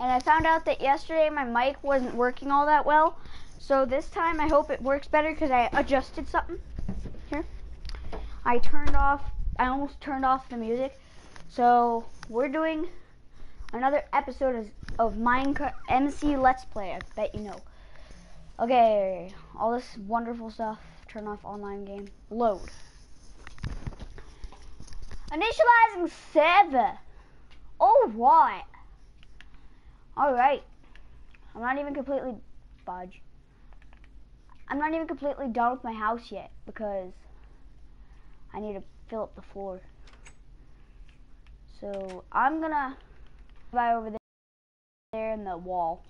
And I found out that yesterday my mic wasn't working all that well. So this time I hope it works better because I adjusted something. Here. I almost turned off the music. So we're doing another episode of Minecraft MC Let's Play. I bet you know. Okay, all this wonderful stuff. Turn off online game. Load. Initializing server. Alright. Alright. I'm not even completely done with my house yet because I need to fill up the floor. So I'm gonna buy over there in the wall.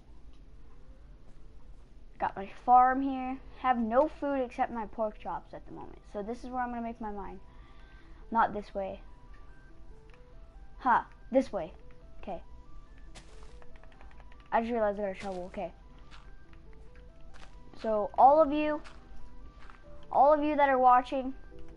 Got my farm here. Have no food except my pork chops at the moment. So this is where I'm gonna make my mine. Not this way. This way. Okay. I just realized I got a shovel. Okay. So all of you that are watching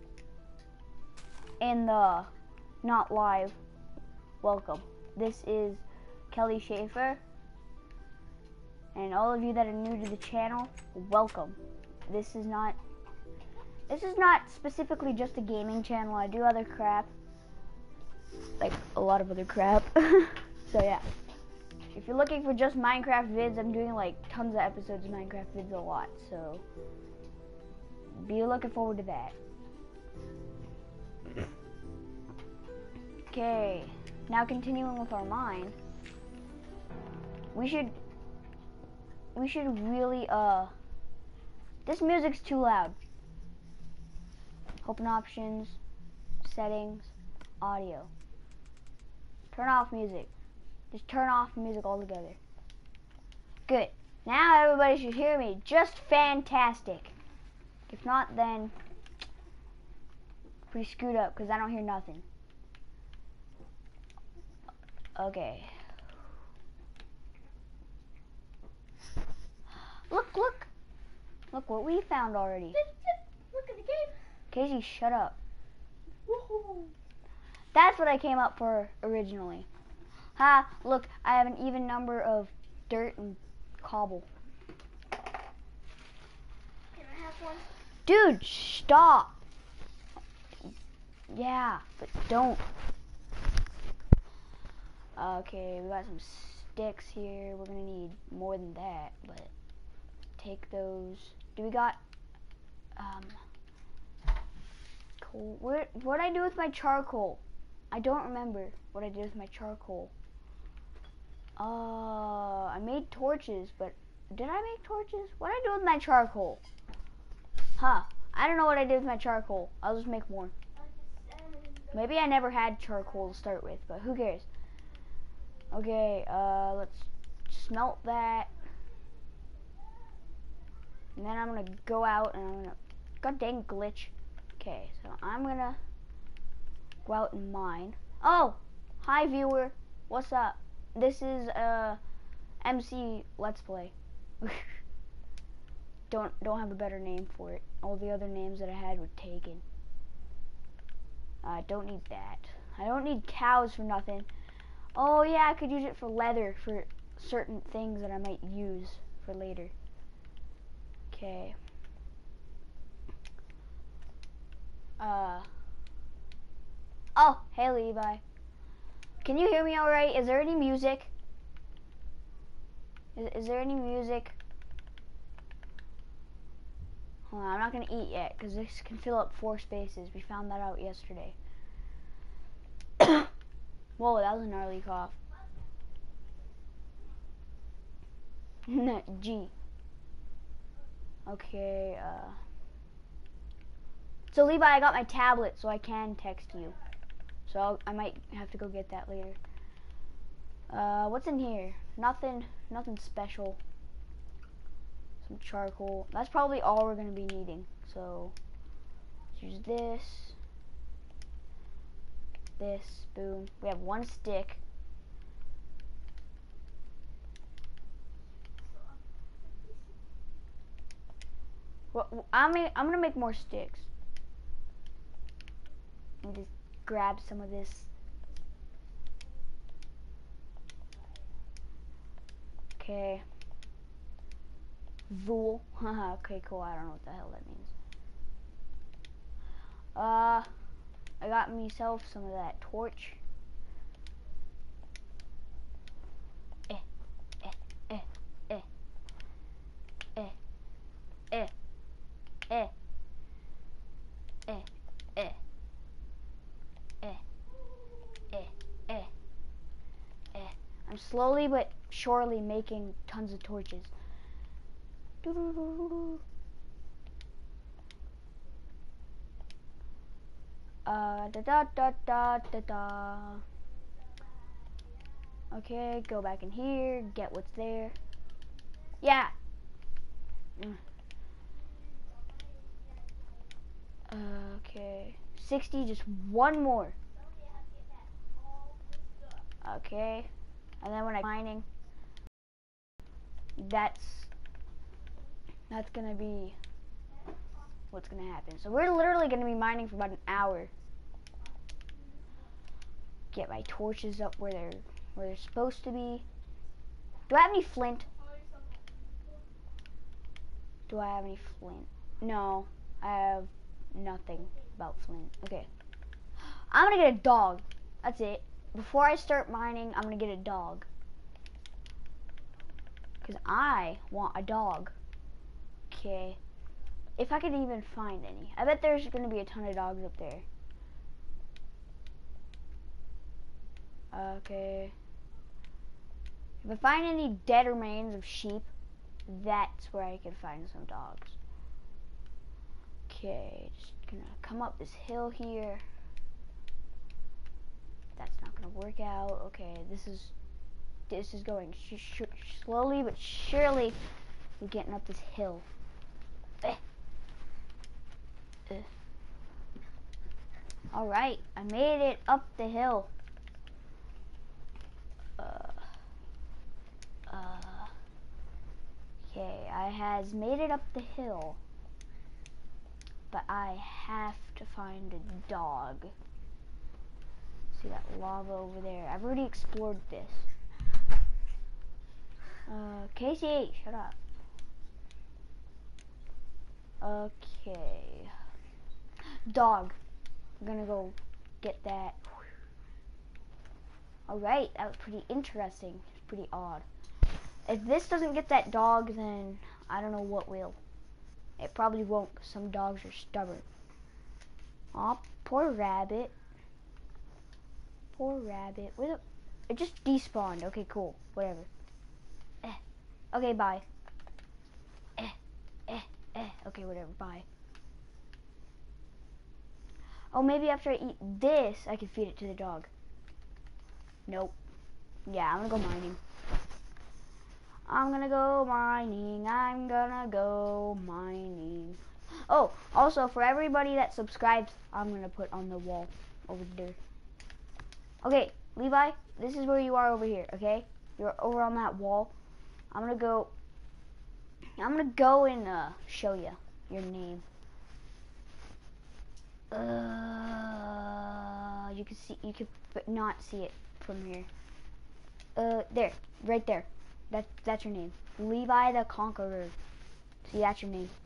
in the not live, welcome. This is Kelly Schaefer. And all of you that are new to the channel, welcome. This is not specifically just a gaming channel. I do other crap. Like a lot of other crap. So yeah. If you're looking for just Minecraft vids, I'm doing like tons of episodes of Minecraft vids a lot. So be looking forward to that. Okay. Now continuing with our mine. We should really, this music's too loud. Open options, settings, audio. Turn off music. Just turn off music altogether. Good. Now everybody should hear me. Just fantastic. If not, then pretty screwed up because I don't hear nothing. Okay. Look what we found already. Look at the game. Casey, shut up. Woohoo. That's what I came up for originally. Look, I have an even number of dirt and cobble. Can I have one? Dude, stop. Yeah, but don't. Okay, we got some sticks here. We're gonna need more than that, but take those. Do we got coal? What'd I do with my charcoal? I don't remember what I did with my charcoal. I made torches, but did I make torches? What did I do with my charcoal? I don't know what I did with my charcoal. I'll just make more. Maybe I never had charcoal to start with, but who cares? Okay, let's smelt that. And then I'm gonna go out and I'm gonna, god dang glitch. Okay, so I'm gonna go out and mine. Oh, hi viewer, what's up? This is MC Let's Play. Don't have a better name for it. All the other names that I had were taken. I don't need that. I don't need cows for nothing. Oh yeah, I could use it for leather for certain things that I might use for later. Okay. Oh, hey Levi. Can you hear me alright? Is there any music? Is there any music? Hold on, I'm not gonna eat yet because this can fill up 4 spaces. We found that out yesterday. Whoa, that was a gnarly cough. G. Okay, so Levi, I got my tablet so I can text you. So I might have to go get that later. What's in here? Nothing special. Some charcoal. That's probably all we're gonna be needing. So let's use this, boom. We have 1 stick. Well, I'm gonna make more sticks. And just grab some of this. Okay. Vool. Haha, okay, cool. I don't know what the hell that means. I got myself some of that torch. Eh, eh, eh, eh, eh, eh, eh, eh, eh, eh, eh, eh, eh. I'm slowly but surely making tons of torches. Doo-doo-doo-doo-doo. Da da da da da da. Okay, go back in here, get what's there. Yeah. Okay. 60, just one more. Okay. And then when I'm mining, that's gonna be what's gonna happen. So we're literally gonna be mining for about an hour. Get my torches up where they're supposed to be. Do I have any flint? Do I have any flint? No, I have nothing about flint. Okay. I'm gonna get a dog. That's it. Before I start mining, I'm gonna get a dog. Because I want a dog. Okay. If I could even find any. I bet there's gonna be a ton of dogs up there. Okay. If I find any dead remains of sheep, that's where I can find some dogs. Okay, just gonna come up this hill here. That's not gonna work out. Okay, this is going slowly but surely. We're getting up this hill. All right, I made it up the hill. Okay, I has made it up the hill, but I have to find a dog. See that lava over there? I've already explored this. Casey, shut up. Okay. Dog. I'm gonna go get that. Alright, that was pretty interesting. It's pretty odd. If this doesn't get that dog, then I don't know what will. It probably won't, because some dogs are stubborn. Aw, poor rabbit. Poor rabbit. It just despawned. Okay, cool. Whatever. Okay, bye. Okay, whatever. Bye. Oh, maybe after I eat this, I can feed it to the dog. Nope. Yeah, I'm gonna go mining. I'm gonna go mining. I'm gonna go mining. Oh, also, for everybody that subscribes, I'm gonna put on the wall over there. Okay, Levi, this is where you are over here, okay? You're over on that wall. I'm gonna go and show you your name. You could not see it from here. There, right there. That's your name. Levi the Conqueror. See, that's your name.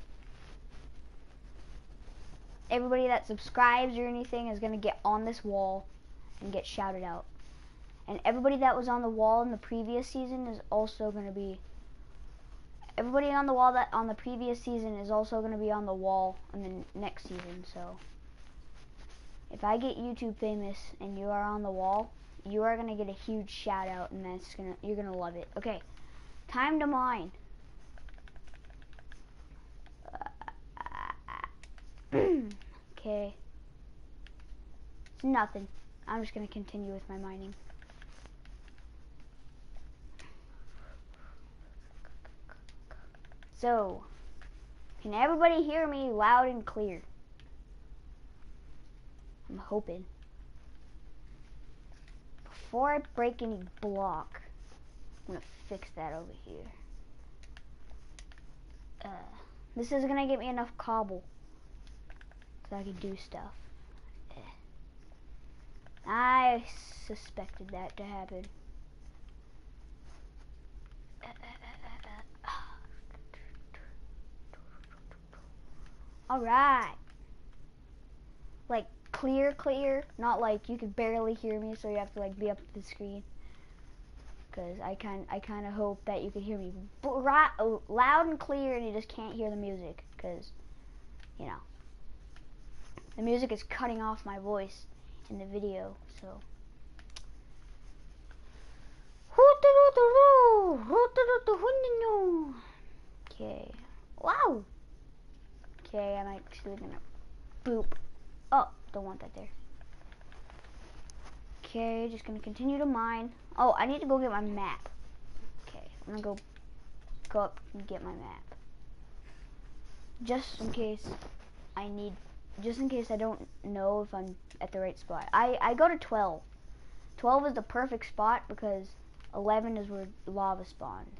Everybody that subscribes or anything is gonna get on this wall and get shouted out. And everybody that was on the wall in the previous season is also gonna be. Everybody on the wall that on the previous season is also gonna be on the wall in the next season. So, if I get YouTube famous and you are on the wall, you are gonna get a huge shout out, and you're gonna love it. Okay, time to mine. Okay, it's nothing. I'm just gonna continue with my mining. So, can everybody hear me loud and clear? I'm hoping. Before I break any block, I'm gonna fix that over here. This is gonna get me enough cobble so I can do stuff. I suspected that to happen. Alright. Like, clear, not like you could barely hear me, so you have to like be up to the screen. Cause I kind of hope that you could hear me loud and clear, and you just can't hear the music, cause you know the music is cutting off my voice in the video. So. Okay. Wow. Okay, I'm actually gonna boop. Oh, don't want that there. Okay, just gonna continue to mine. Oh, I need to go get my map. Okay, I'm gonna go up and get my map. Just in case I don't know if I'm at the right spot. I go to 12. 12 is the perfect spot because 11 is where lava spawns.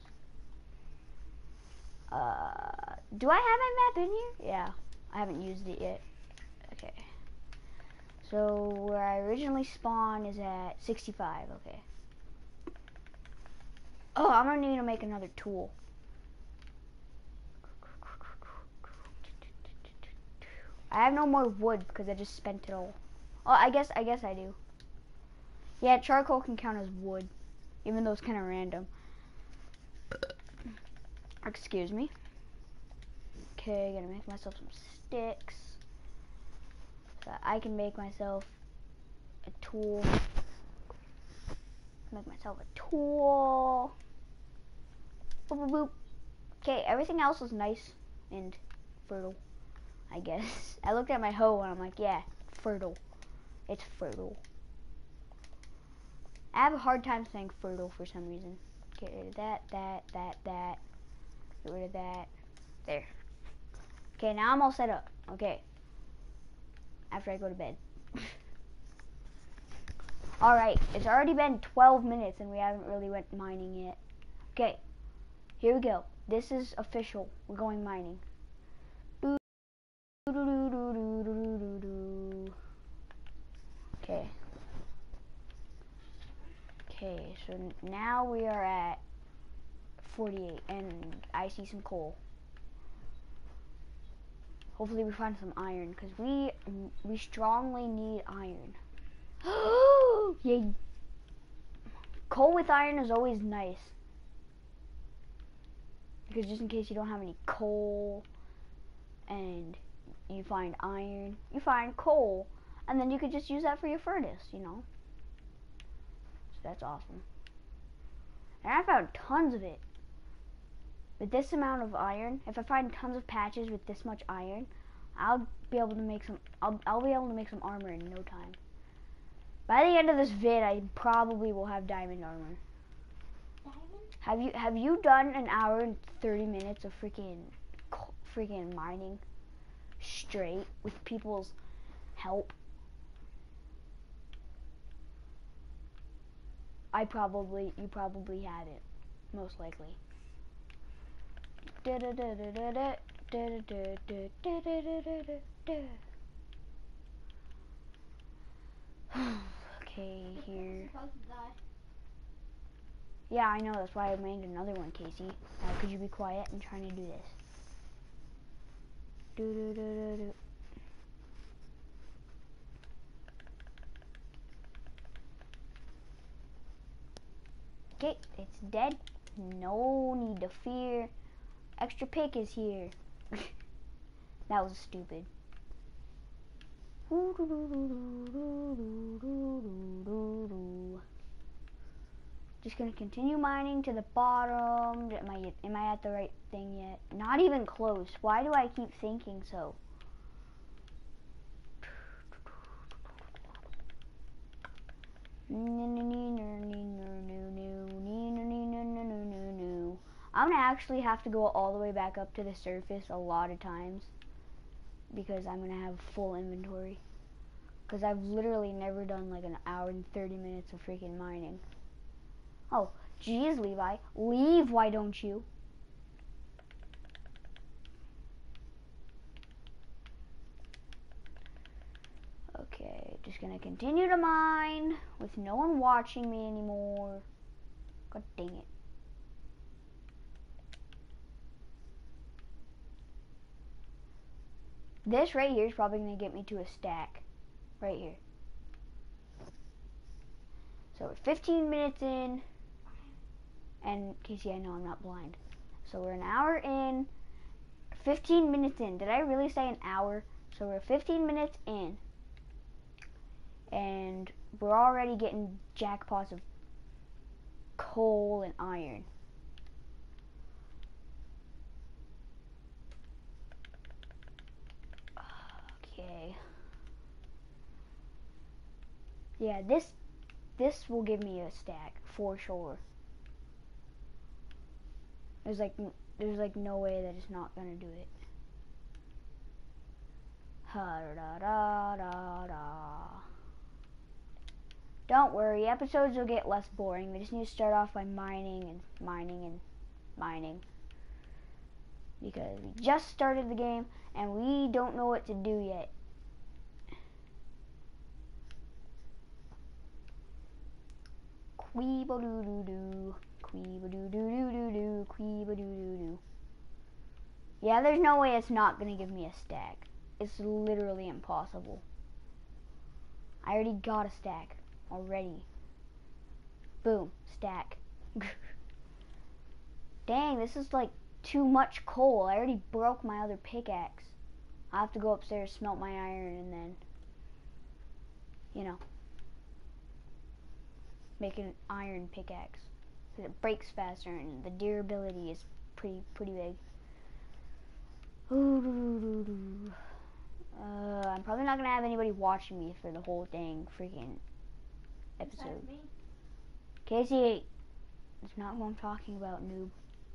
Do I have my map in here? Yeah, I haven't used it yet. Okay. So where I originally spawned is at 65, okay. Oh, I'm gonna need to make another tool. I have no more wood because I just spent it all. Oh, I guess I do. Yeah, charcoal can count as wood, even though it's kind of random. Excuse me. Okay, gonna make myself some sticks so that I can make myself a tool. Make myself a tool. Boop, boop, boop. Okay, everything else is nice and fertile, I guess. I looked at my hoe and I'm like, yeah, fertile. It's fertile. I have a hard time saying fertile for some reason. Get rid of that. Get rid of that. There. Okay, now I'm all set up. Okay. After I go to bed. Alright, it's already been 12 minutes and we haven't really went mining yet. Okay, here we go. This is official. We're going mining. Okay. Okay, so now we are at 48 and I see some coal. Hopefully we find some iron because we strongly need iron. Yay. Coal with iron is always nice. Because just in case you don't have any coal and you find iron, you find coal, and then you could just use that for your furnace, you know. So that's awesome. And I found tons of it. With this amount of iron, if I find tons of patches with this much iron, I'll be able to make some I'll be able to make some armor in no time. By the end of this vid, I probably will have diamond armor. Have you done an hour and 30 minutes of freaking mining straight with people's help? You probably haven't, most likely. Okay, here. Yeah, I know, that's why I made another one, Casey. Could you be quiet? I'm trying to do this. Okay, it's dead. No need to fear. Extra pick is here. That was stupid. Just gonna continue mining to the bottom. Am I at the right thing yet? Not even close. Why do I keep thinking so? I'm gonna actually have to go all the way back up to the surface a lot of times because I'm gonna have full inventory. Because I've literally never done like an hour and 30 minutes of freaking mining. Oh, geez, Levi. Leave, why don't you? Okay, just gonna continue to mine with no one watching me anymore. God dang it. This right here is probably going to get me to a stack. Right here. So we're 15 minutes in. And Casey, I know I'm not blind. So we're an hour in. 15 minutes in. Did I really say an hour? So we're 15 minutes in. And we're already getting jackpots of coal and iron. Okay. Yeah, this will give me a stack for sure. There's like no way that it's not gonna do it. Ha da da da da. Don't worry, episodes will get less boring. We just need to start off by mining and mining and mining. Because we just started the game and we don't know what to do yet. Queeba-doo-doo-doo, queeba-doo-doo-doo-doo, queeba-doo-doo-doo. Yeah, there's no way it's not gonna give me a stack. It's literally impossible. I already got a stack. Already. Boom. Stack. Dang, this is like too much coal. I already broke my other pickaxe. I have to go upstairs, smelt my iron, and then, you know, make an iron pickaxe. Because it breaks faster and the durability is pretty big. I'm probably not going to have anybody watching me for the whole dang freaking episode. Casey, it's not what I'm talking about, noob.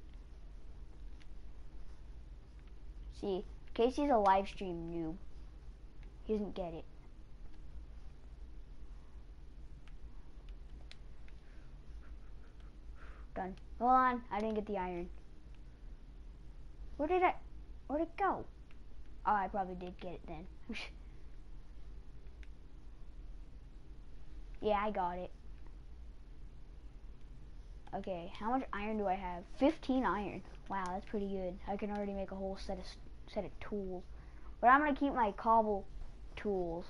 See, Casey's a live stream noob. He doesn't get it. Done. Hold on, I didn't get the iron. Where'd it go? Oh, I probably did get it then. Yeah, I got it. Okay, how much iron do I have? 15 iron. Wow, that's pretty good. I can already make a whole set of tools. But I'm gonna keep my cobble tools,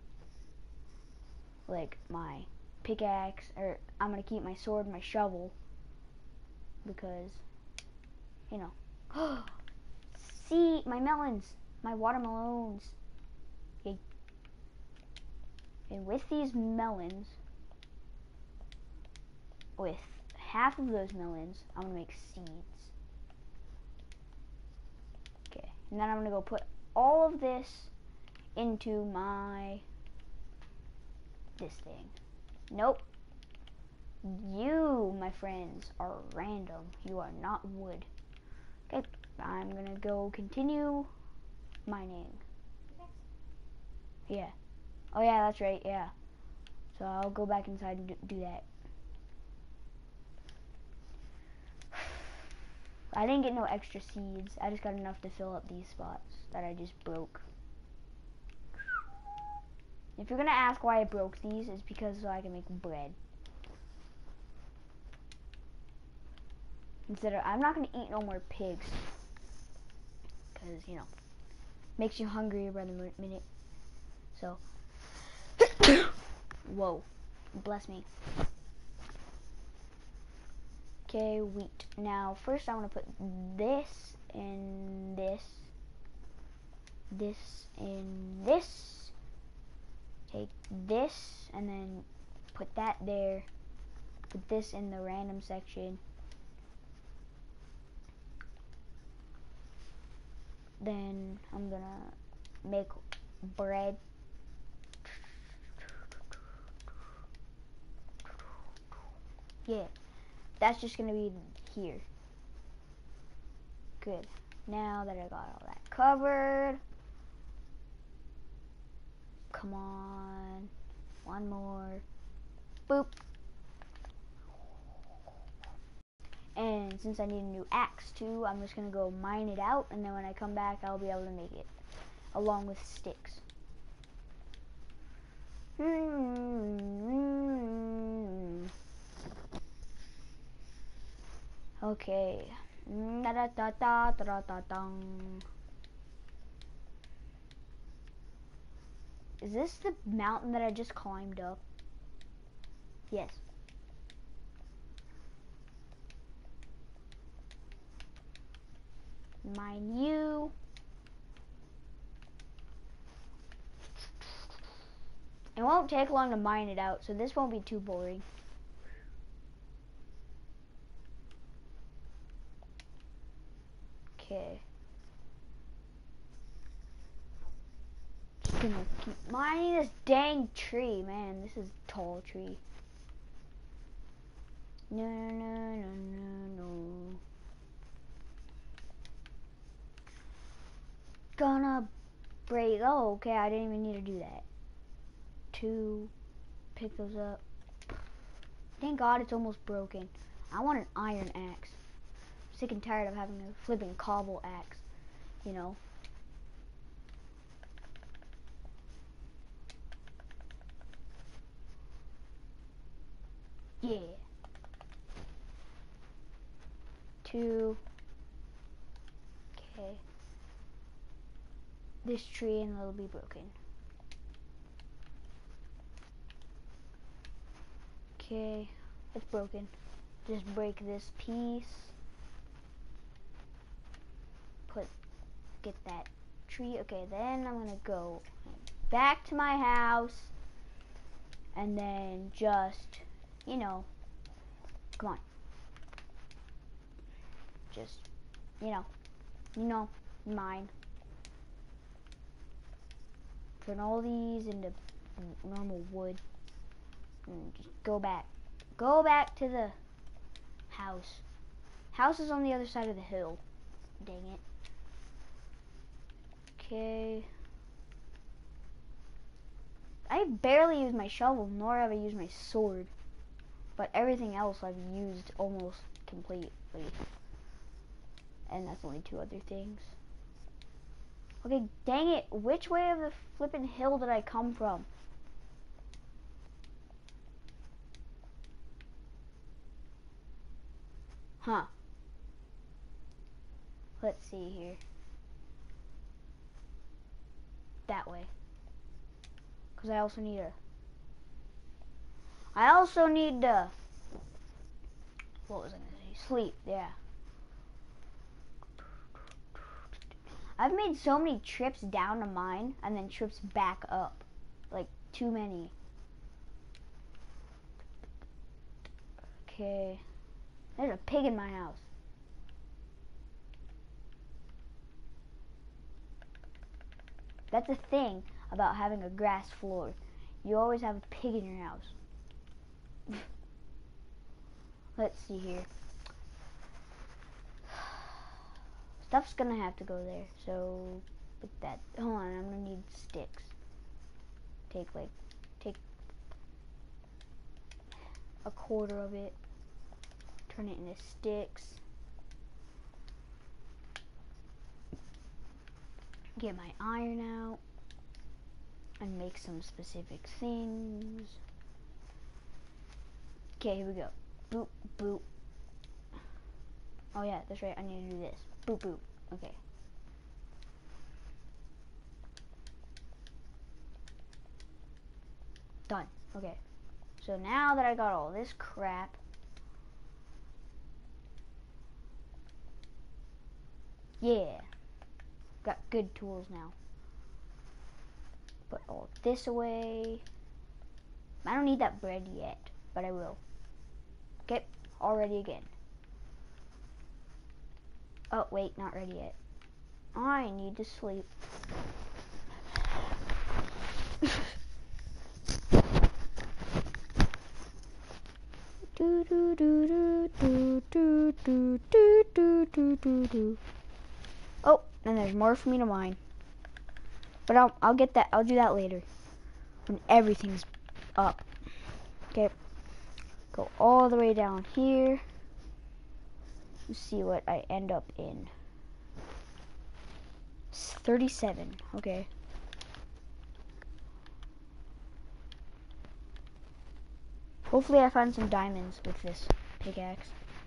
like my pickaxe, or I'm gonna keep my sword and my shovel, because, you know. See, my melons, my watermelons. Okay. And with these melons, with half of those melons, I'm gonna make seeds. Okay, and then I'm gonna go put all of this into this thing. Nope. You, my friends, are random. You are not wood. Okay, I'm gonna go continue mining. Yeah. Oh yeah, that's right, yeah. So I'll go back inside and do that. I didn't get no extra seeds. I just got enough to fill up these spots that I just broke. If you're gonna ask why I broke these, it's because so I can make bread. I'm not gonna eat no more pigs. Because, you know, makes you hungrier by the minute. So, whoa, bless me. Okay, wheat. Now, first I want to put this in this in this. Take this and then put that there. Put this in the random section. Then I'm gonna make bread. Yeah, that's just gonna be here. Good. Now that I got all that covered, come on, one more. Boop. And since I need a new axe too, I'm just gonna go mine it out, and then when I come back, I'll be able to make it, along with sticks. Okay. Is this the mountain that I just climbed up? Yes. Mine you. It won't take long to mine it out, so this won't be too boring. Okay. Just gonna keep mining this dang tree, man. This is a tall tree. No, no, no, no, no. Gonna break. Oh, okay. I didn't even need to do that. 2. Pick those up. Thank God it's almost broken. I want an iron axe. I'm sick and tired of having a flipping cobble axe. You know. Yeah. 2. Okay. This tree and it'll be broken. Okay. It's broken. Just break this piece. Get that tree. Okay, then I'm gonna go back to my house. And then just, you know, come on. Just, you know, mine. Turn all these into normal wood. And just go back. Go back to the house. House is on the other side of the hill. Dang it. Okay. I barely used my shovel, nor have I used my sword. But everything else I've used almost completely. And that's only 2 other things. Okay, dang it. Which way of the flippin' hill did I come from? Huh. Let's see here. That way. Because I also need to, what was I going to say? Sleep, yeah. I've made so many trips down to mine and then trips back up. Like, too many. Okay. There's a pig in my house. That's a thing about having a grass floor. You always have a pig in your house. Let's see here. Stuff's gonna have to go there, so with that, hold on, I'm gonna need sticks. Take a quarter of it, turn it into sticks. Get my iron out and make some specific things. Okay, here we go. Boop, boop. Oh yeah, that's right, I need to do this. Boop, boop. Okay. Done. Okay. So now that I got all this crap, yeah, got good tools now. Put all this away. I don't need that bread yet, but I will. Okay, all ready again. Oh, wait, not ready yet. I need to sleep. Do do do do do do do do do do do. Oh, and there's more for me to mine. But I'll get that. I'll do that later when everything's up. Okay. Go all the way down here. Let's see what I end up in. It's 37. Okay. Hopefully I find some diamonds with this pickaxe.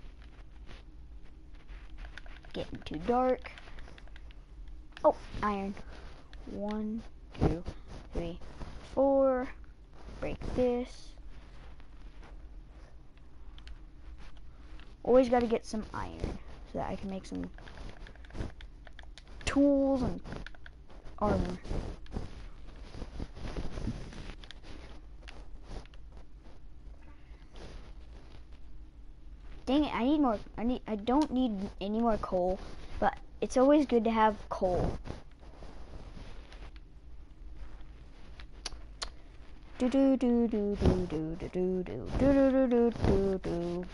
Getting too dark. Oh, iron. 1, 2, 3, 4. Break this. Always got to get some iron so that I can make some tools and armor. Dang it, I need more. I don't need any more coal, but it's always good to have coal. Do do do do do do do do do do do do do.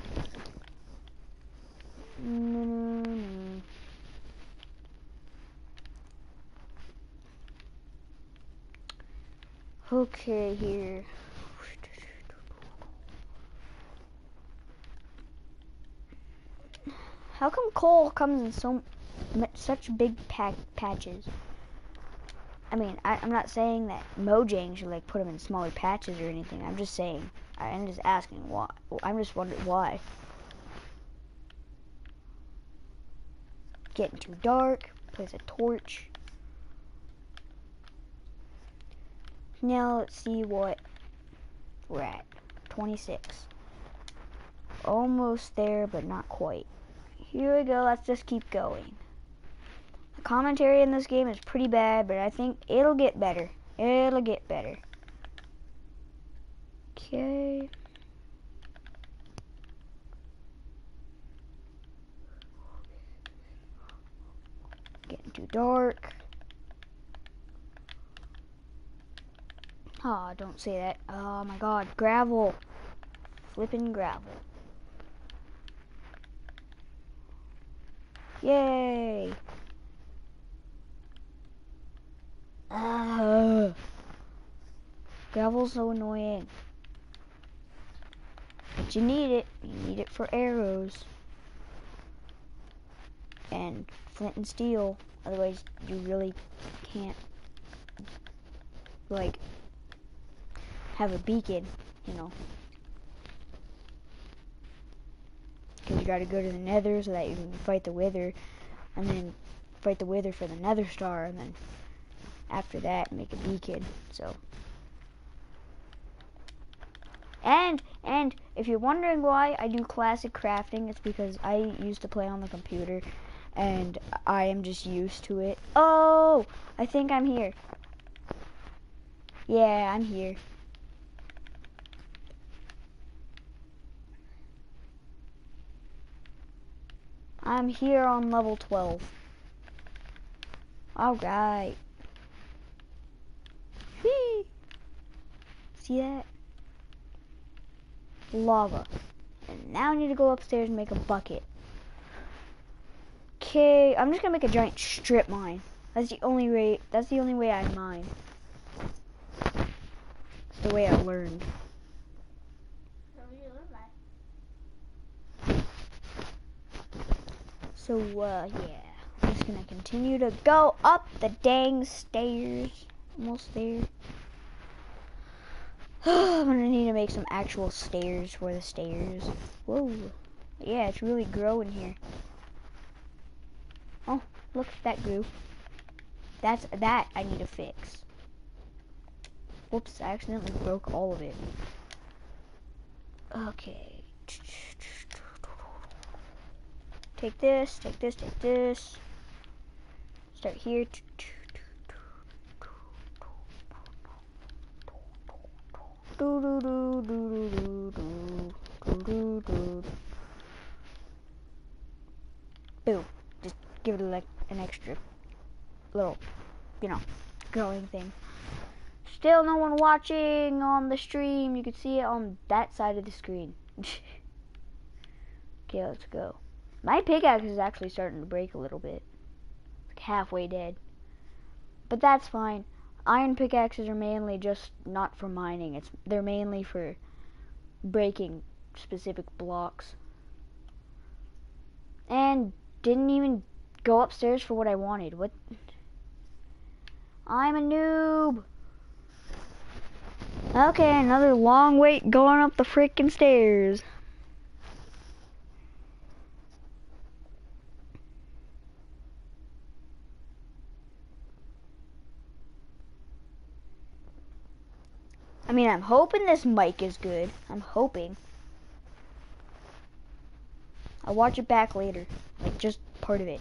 Okay, here. How come coal comes in such big patches? I mean, I'm not saying that Mojang should like put them in smaller patches or anything. I'm just saying. I'm just asking why. I'm just wondering why. Getting too dark. Place a torch. Now let's see what we're at. 26. Almost there, but not quite. Here we go. Let's just keep going. The commentary in this game is pretty bad, but I think it'll get better. It'll get better. Okay. Getting too dark. Oh, don't say that. Oh my god, gravel. Flipping gravel. Yay! Gravel's so annoying. But you need it. You need it for arrows. And flint and steel. Otherwise, you really can't, like, have a beacon, you know. Because you gotta go to the nether so that you can fight the wither. And then fight the wither for the nether star. And then after that, make a beacon. So. And if you're wondering why I do classic crafting, it's because I used to play on the computer. And I am just used to it. Oh! I think I'm here. Yeah, I'm here. I'm here on level 12. Alright. Whee! See that? Lava. And now I need to go upstairs and make a bucket. Okay, I'm just gonna make a giant strip mine. That's the only way I mine. It's the way I learned. So, yeah. I'm just gonna continue to go up the dang stairs. Almost there. I'm gonna need to make some actual stairs for the stairs. Whoa. Yeah, it's really growing here. Oh, look, that grew. That I need to fix. Whoops, I accidentally broke all of it. Okay. Take this, take this, take this. Start here. Boom. Just give it like an extra little, you know, growing thing. Still no one watching on the stream. You can see it on that side of the screen. Okay, let's go. My pickaxe is actually starting to break a little bit. Like halfway dead. But that's fine. Iron pickaxes are mainly just not for mining. They're mainly for breaking specific blocks. And didn't even go upstairs for what I wanted. What? I'm a noob. Okay, another long wait going up the freaking stairs. I mean, I'm hoping this mic is good. I'm hoping. I'll watch it back later. Like, just part of it.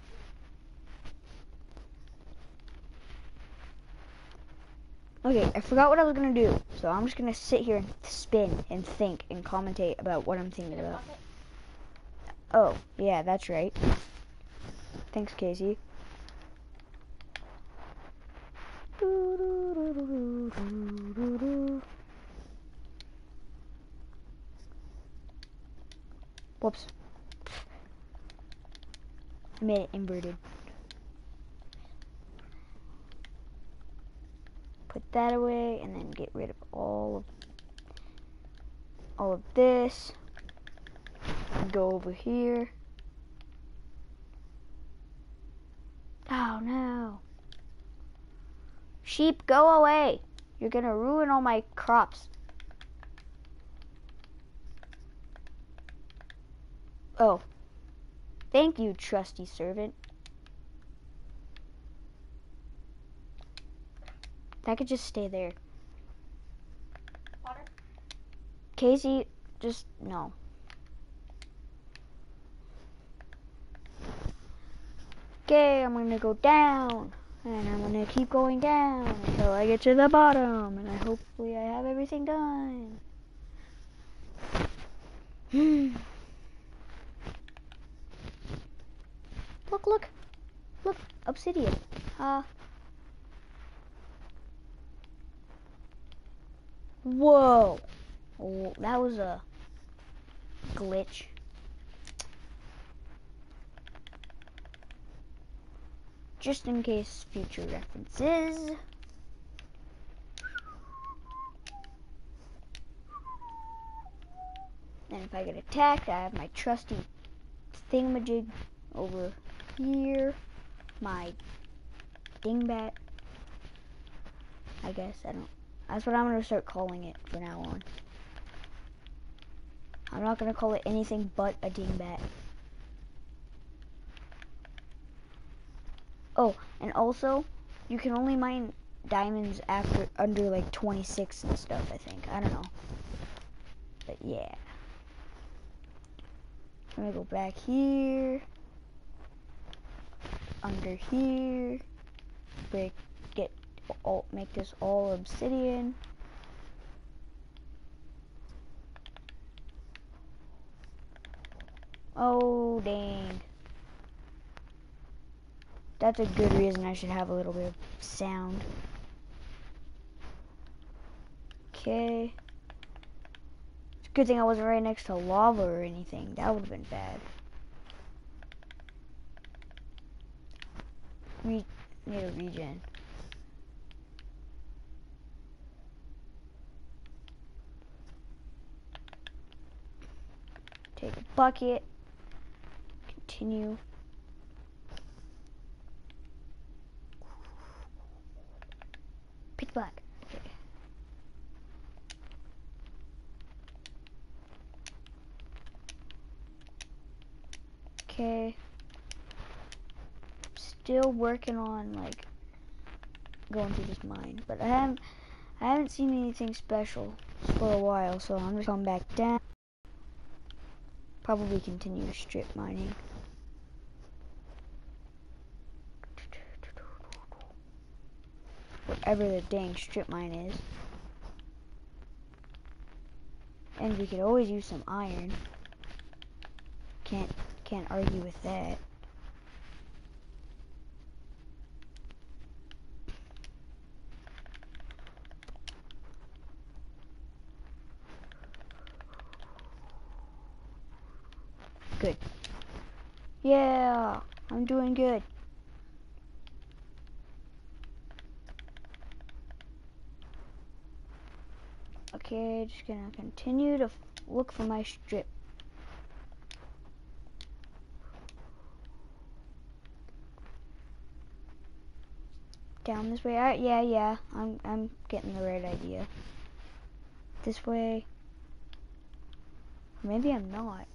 Okay, I forgot what I was gonna do. So I'm just gonna sit here and spin and think and commentate about what I'm thinking about. Oh, yeah, that's right. Thanks, Casey. Whoops. I made it inverted. Put that away and then get rid of all of this. Go over here. Oh no. Sheep, go away. You're gonna ruin all my crops. Oh. Thank you, trusty servant. That could just stay there. Water? Casey, just no. Okay, I'm gonna go down. And I'm gonna keep going down until I get to the bottom. And hopefully I have everything done. Look, look. Look, obsidian. Whoa. Oh, that was a glitch. Just in case future references. And if I get attacked, I have my trusty thingamajig over here. My dingbat. I guess, I don't. That's what I'm going to start calling it from now on. I'm not going to call it anything but a dingbat. Oh, and also, you can only mine diamonds after under like 26 and stuff, I think. I don't know. But yeah. I'm gonna go back here. Under here. Make this all obsidian. Oh, dang. That's a good reason I should have a little bit of sound. Okay. It's a good thing I wasn't right next to lava or anything. That would have been bad. We need a regen. Take a bucket. Continue. Pitch black. Okay. Okay. Still working on like going through this mine, but I haven't seen anything special for a while, so I'm just going back down. Probably continue strip mining. Whatever the dang strip mine is. And we could always use some iron. Can't argue with that. Good. Yeah, I'm doing good. Okay, just gonna continue to look for my strip. Down this way. Alright, yeah. I'm getting the right idea. This way. Maybe I'm not.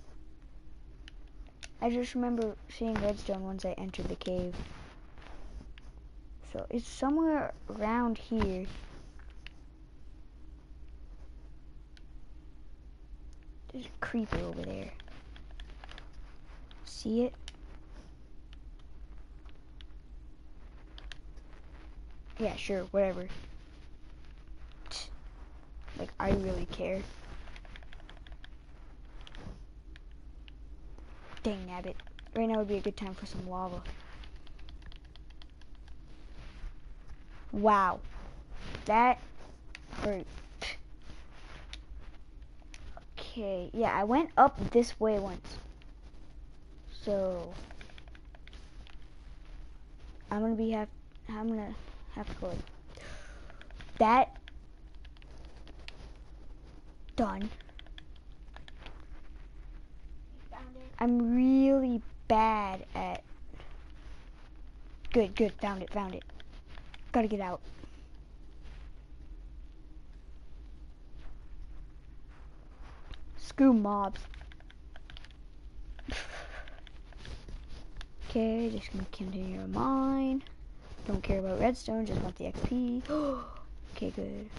I just remember seeing redstone once I entered the cave. So it's somewhere around here. There's a creeper over there. See it? Yeah, sure, whatever. Like, I really care. Dang nabbit. Right now would be a good time for some lava. Wow. That hurt. Okay, yeah, I went up this way once. So I'm gonna have to go like that. Done. Found it. I'm really bad at. Good, found it. Gotta get out. Screw mobs. Okay, just gonna continue to mine. Don't care about redstone, just want the XP. Okay, good.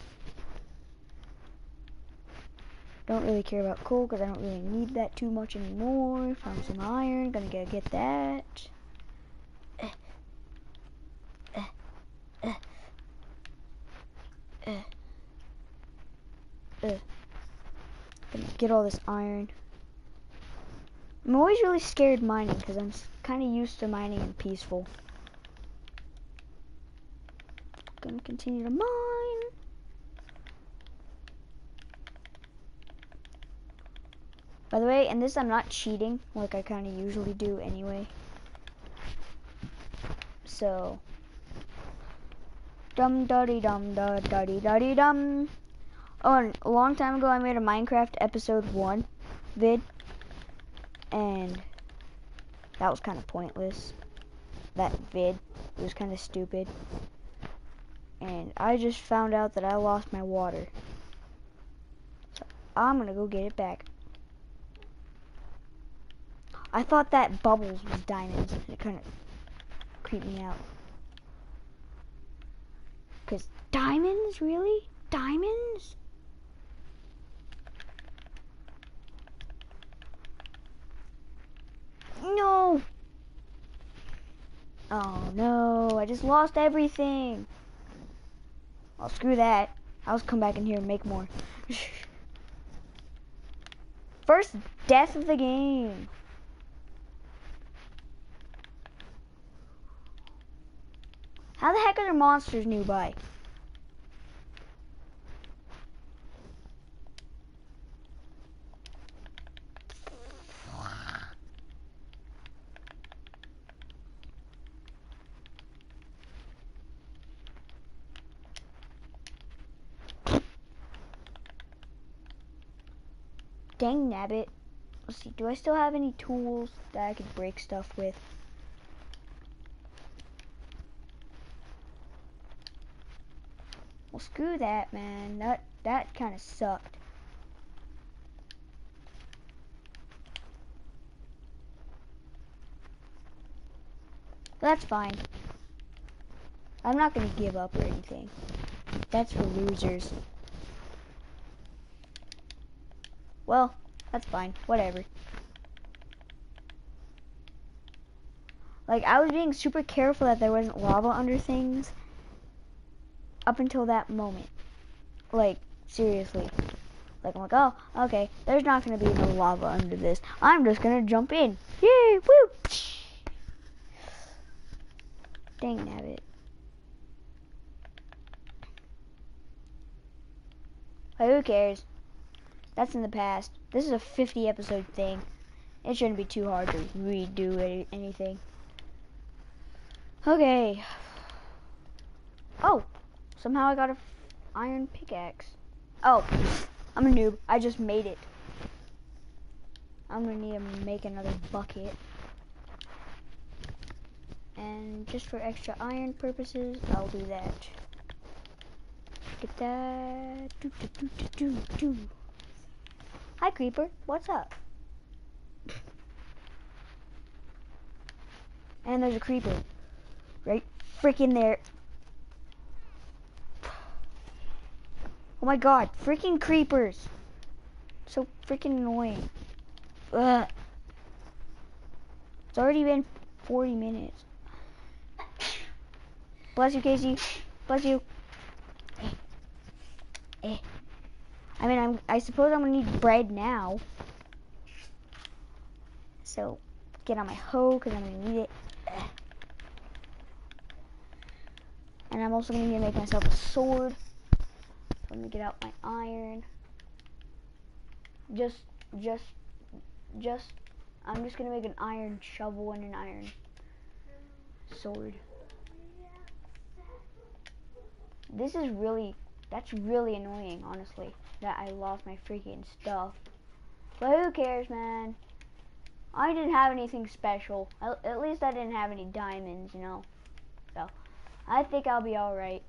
Don't really care about coal because I don't really need that too much anymore. Found some iron, gonna get that. Gonna get all this iron. I'm always really scared mining because I'm kind of used to mining in peaceful. Gonna continue to mine. By the way, and this I'm not cheating like I kind of usually do anyway. So, dum duddy dum da duddy duddy dum. Oh, and a long time ago I made a Minecraft episode 1 vid, and that was kind of pointless. That vid, it was kind of stupid. And I just found out that I lost my water. So I'm gonna go get it back. I thought that bubbles was diamonds. It kind of creeped me out. Cause diamonds, really? Diamonds? No! Oh no, I just lost everything. Oh, screw that. I'll just come back in here and make more. First death of the game. How the heck are there monsters nearby? Dang nabbit. Let's see, do I still have any tools that I could break stuff with? Well, screw that, man. That kind of sucked. That's fine. I'm not gonna give up or anything. That's for losers. Well, that's fine. Whatever. Like, I was being super careful that there wasn't lava under things up until that moment. Like, seriously. Like, I'm like, oh, okay, there's not gonna be no lava under this. I'm just gonna jump in. Yay, woo! Dang nabbit. But who cares? That's in the past. This is a 50 episode thing. It shouldn't be too hard to redo anything. Okay. Oh, somehow I got a iron pickaxe. Oh, I'm a noob. I just made it. I'm gonna need to make another bucket. And just for extra iron purposes, I'll do that. Get that. Hi, creeper. What's up? And there's a creeper right freaking there. Oh my god, freaking creepers. So freaking annoying. Ugh. It's already been 40 minutes. Bless you, Casey. Bless you. I mean, I suppose I'm gonna need bread now. So, get on my hoe, because I'm gonna need it. And I'm also gonna need to make myself a sword. So let me get out my iron. I'm just gonna make an iron shovel and an iron sword. That's really annoying, honestly, that I lost my freaking stuff. But who cares, man? I didn't have anything special. At least I didn't have any diamonds, you know. So, I think I'll be alright.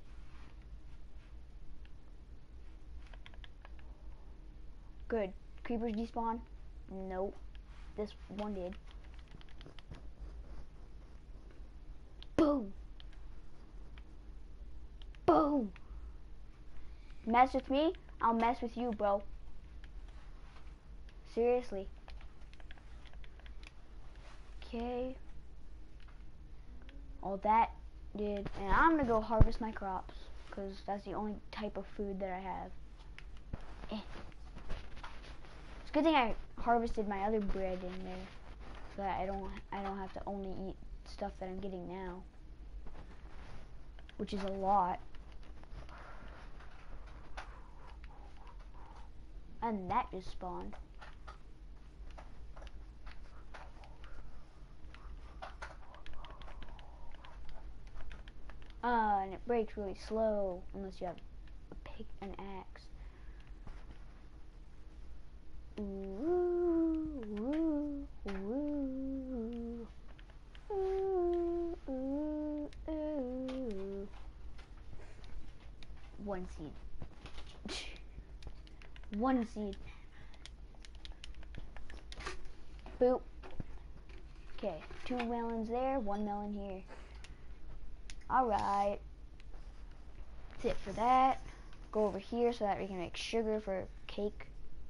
Good. Creepers despawn? Nope. This one did. Boom! Boom! Mess with me, I'll mess with you, bro. Seriously. Okay. All that did. And I'm gonna go harvest my crops, because that's the only type of food that I have. It's a good thing I harvested my other bread in there, so that I don't have to only eat stuff that I'm getting now, which is a lot. And that just spawned. And it breaks really slow unless you have a pick and axe. Ooh, ooh, ooh, ooh, ooh, ooh. One seed. One seed. Boop. Okay, 2 melons there, 1 melon here. Alright. That's it for that. Go over here so that we can make sugar for cake.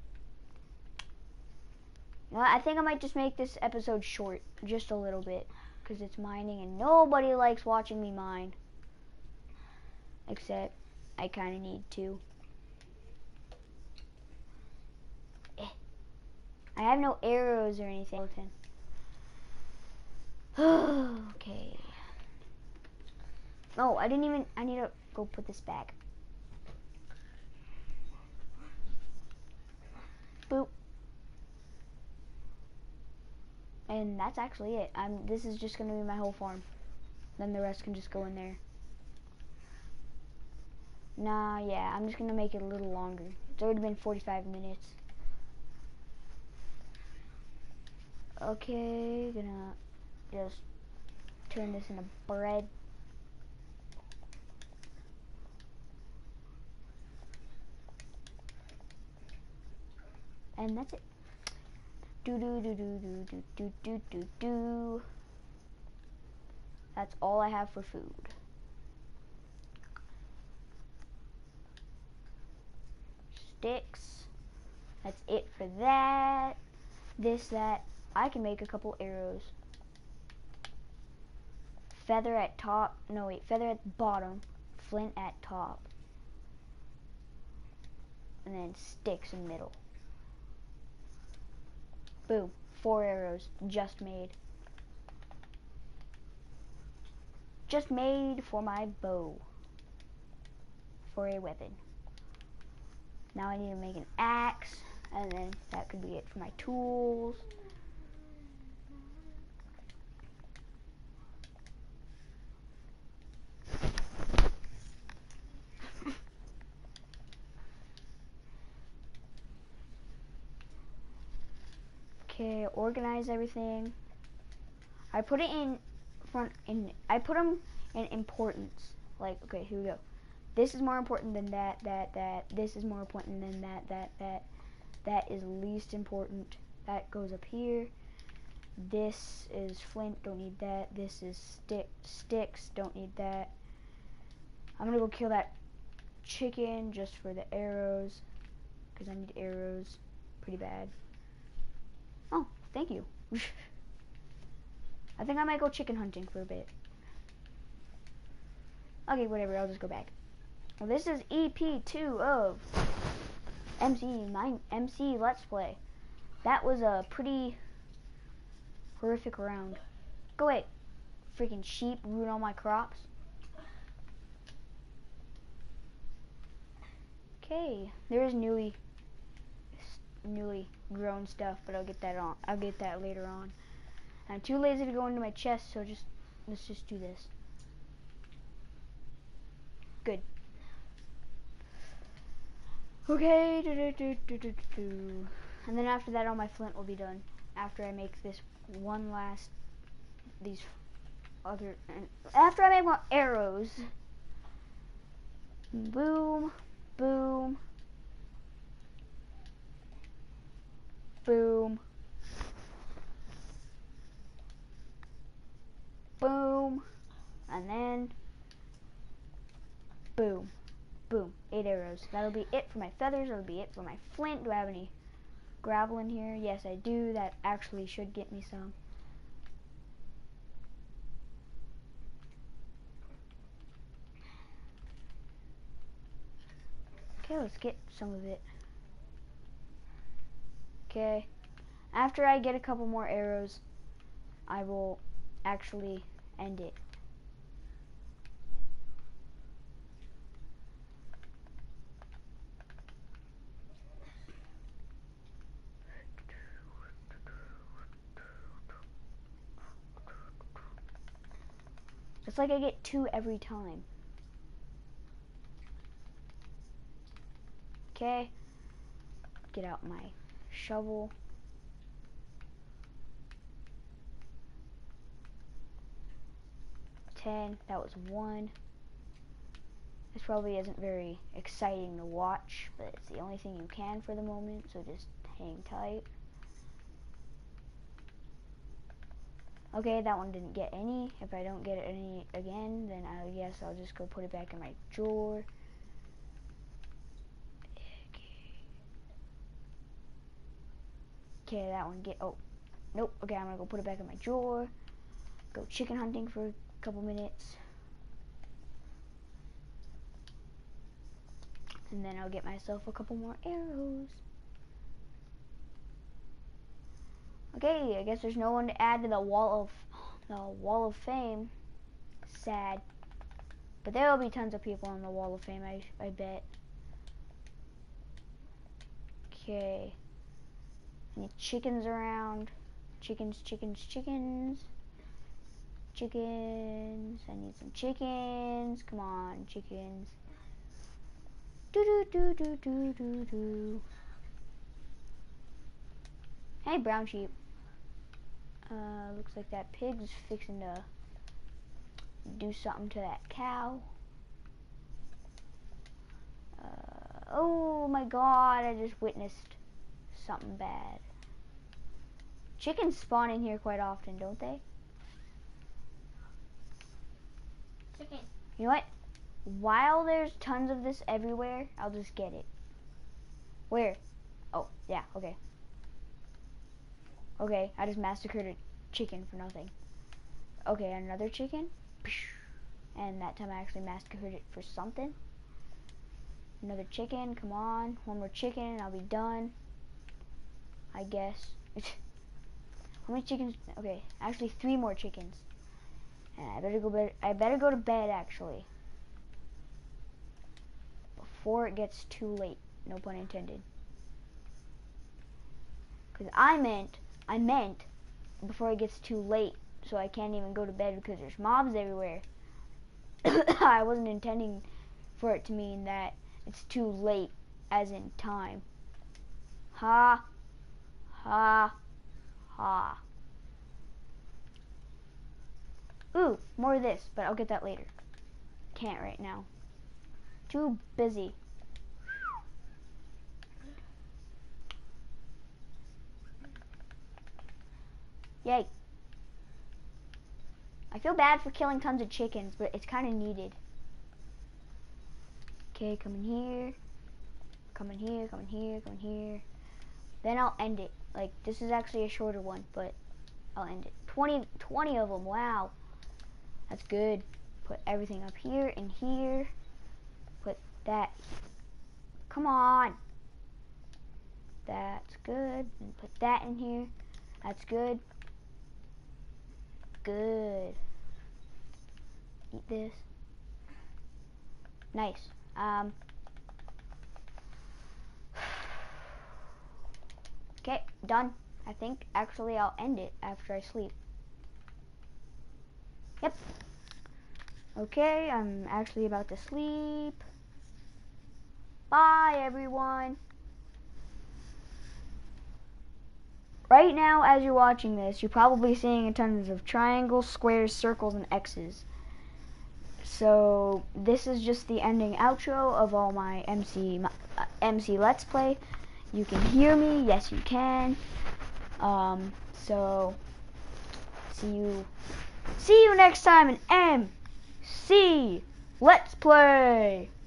You know, I think I might just make this episode short, just a little bit, because it's mining and nobody likes watching me mine. Except I kind of need to. I have no arrows or anything. Okay. Oh, I need to go put this back. Boop. And that's actually it. This is just gonna be my whole farm. Then the rest can just go in there. Nah, yeah, I'm just gonna make it a little longer. It's already been 45 minutes. Okay, gonna just turn this into bread. And that's it. Do do do do do do do do do do. That's all I have for food. Sticks. That's it for that. This, that. I can make a couple arrows. Feather at top. No, wait. Feather at bottom. Flint at top. And then sticks in middle. Boom. 4 arrows. Just made. Just made for my bow. For a weapon. Now I need to make an axe. And then that could be it for my tools. Okay, organize everything. I put it in front, I put them in importance. Like, okay, here we go. This is more important than that. This is more important than that. That is least important. That goes up here. This is flint, don't need that. This is sticks, don't need that. I'm gonna go kill that chicken just for the arrows, because I need arrows. pretty bad. Oh, thank you. I think I might go chicken hunting for a bit. Okay, whatever, I'll just go back. Well, this is EP2 of MC Let's Play. That was a pretty horrific round. Go away, freaking sheep, ruin all my crops. Okay, there's newly grown stuff, but I'll get that later on. I'm too lazy to go into my chest, so let's just do this. Good. Okay, and then after that, all my flint will be done. After I make after I make more arrows. Boom, boom, boom, boom, and then boom, boom. 8 arrows. That'll be it for my feathers. That'll be it for my flint. Do I have any gravel in here? Yes, I do. That actually should get me some. Okay, let's get some of it. Okay, after I get a couple more arrows, I will actually end it. It's like I get 2 every time. Okay, get out my shovel. That was 1. This probably isn't very exciting to watch, but it's the only thing you can for the moment, so just hang tight. Okay, that one didn't get any. If I don't get any again, then I guess I'll just go put it back in my drawer. Okay, that one oh, nope. Okay, I'm gonna go put it back in my drawer. Go chicken hunting for a couple minutes. And then I'll get myself a couple more arrows. Okay, I guess there's no one to add to the wall of fame. Sad. But there will be tons of people on the wall of fame, I bet. Okay. Any chickens around? Chickens. Chickens. I need some chickens. Come on, chickens. Do. Hey, brown sheep. Looks like that pig's fixing to do something to that cow. Oh my god, I just witnessed something bad. Chickens spawn in here quite often, don't they? Chicken. You know what? While there's tons of this everywhere, I'll just get it. Where? Oh, yeah, okay. Okay, I just massacred a chicken for nothing. Okay, another chicken. And that time I actually massacred it for something. Another chicken, come on. One more chicken and I'll be done. I guess. How many chickens? Okay, actually 3 more chickens. And I better go to bed actually. Before it gets too late. No pun intended. Cause I meant before it gets too late, so I can't even go to bed because there's mobs everywhere. I wasn't intending for it to mean that it's too late, as in time. Ha, ha, ha. Ooh, more of this, but I'll get that later. Can't right now. Too busy. Yay. I feel bad for killing tons of chickens, but it's kind of needed. Okay, come in here. Come in here, come in here, come in here. Then I'll end it. Like, this is actually a shorter one, but I'll end it. 20 of them, wow. That's good. Put everything up here and here. Put that. Come on. That's good. And put that in here. That's good. Good. Eat this. Nice. Okay, done. I think actually I'll end it after I sleep. Yep. Okay, I'm actually about to sleep. Bye, everyone. Right now, as you're watching this, you're probably seeing a tons of triangles, squares, circles, and X's. So this is just the ending outro of all my MC Let's Play. You can hear me, yes you can. So see you next time in MC Let's Play.